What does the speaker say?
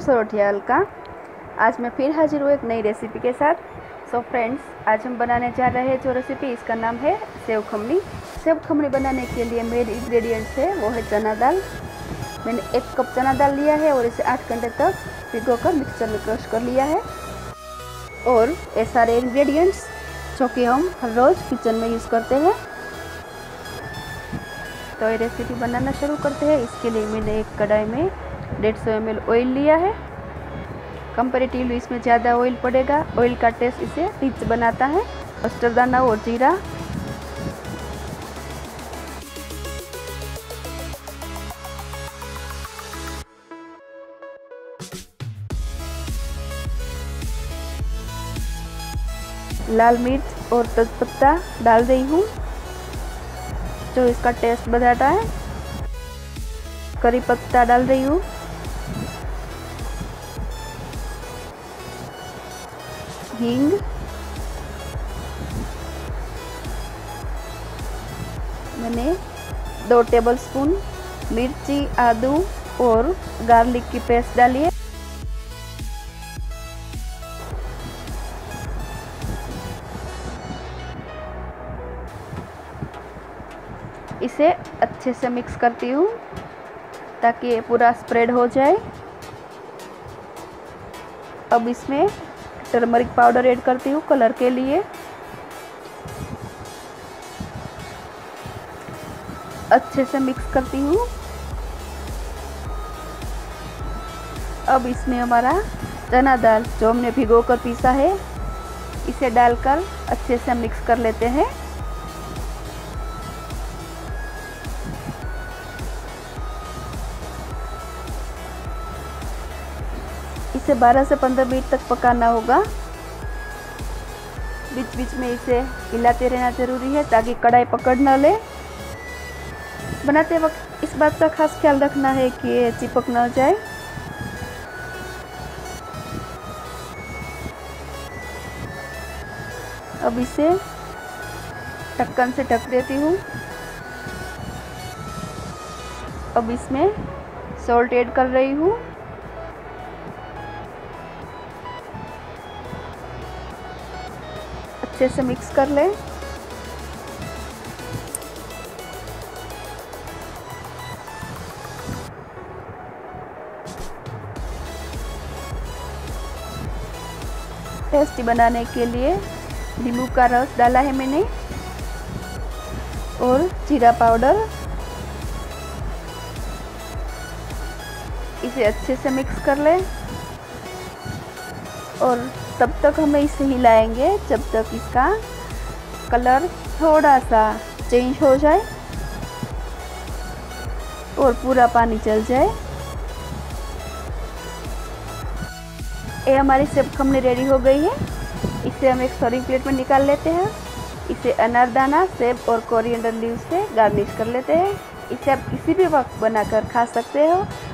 सोरठिया अलका। आज मैं फिर हाजिर हूँ एक नई रेसिपी के साथ। सो फ्रेंड्स, आज हम बनाने जा रहे हैं जो रेसिपी, इसका नाम है सेव खमनी। सेव खमनी बनाने के लिए मेरे इंग्रेडिएंट्स है वो है चना दाल। मैंने 1 कप चना दाल लिया है और इसे 8 घंटे तक भिगोकर मिक्सचर में क्रश कर लिया है। और ये सारे इंग्रेडिएंट्स जो कि हम हर रोज़ किचन में यूज़ करते हैं। तो ये रेसिपी बनाना शुरू करते हैं। इसके लिए मैंने एक कढ़ाई में 150 ml ऑयल लिया है। कंपैरेटिवली इसमें ज़्यादा ऑयल पड़ेगा। ऑयल का टेस्ट इसे रिच बनाता है। मस्टर्ड दाना और जीरा, लाल मिर्च और तेजपत्ता डाल रही हूँ जो इसका टेस्ट बताता है। करी पत्ता डाल रही हूँ, हींग, मैंने 2 टेबलस्पून मिर्ची, आदू और गार्लिक की पेस्ट डाली है। इसे अच्छे से मिक्स करती हूँ ताकि ये पूरा स्प्रेड हो जाए। अब इसमें टर्मरिक पाउडर ऐड करती हूँ कलर के लिए। अच्छे से मिक्स करती हूँ। अब इसमें हमारा चना दाल जो हमने भिगोकर पीसा है इसे डालकर अच्छे से मिक्स कर लेते हैं। इसे 12 से 15 मिनट तक पकाना होगा। बीच बीच में इसे हिलाते रहना ज़रूरी है ताकि कढ़ाई पकड़ न ले। बनाते वक्त इस बात का खास ख्याल रखना है कि ये चिपक न जाए। अब इसे ढक्कन से ढक देती हूँ। अब इसमें सॉल्ट ऐड कर रही हूँ। अच्छे से मिक्स कर लें। टेस्टी बनाने के लिए नींबू का रस डाला है मैंने और जीरा पाउडर। इसे अच्छे से मिक्स कर लें और तब तक हमें इसे हिलाएंगे जब तक इसका कलर थोड़ा सा चेंज हो जाए और पूरा पानी चल जाए। ये हमारी सेव खमनी रेडी हो गई है। इसे हम एक सर्विंग प्लेट में निकाल लेते हैं। इसे अनारदाना, सेब और कोरिएंडर लीव से गार्निश कर लेते हैं। इसे आप किसी भी वक्त बनाकर खा सकते हो।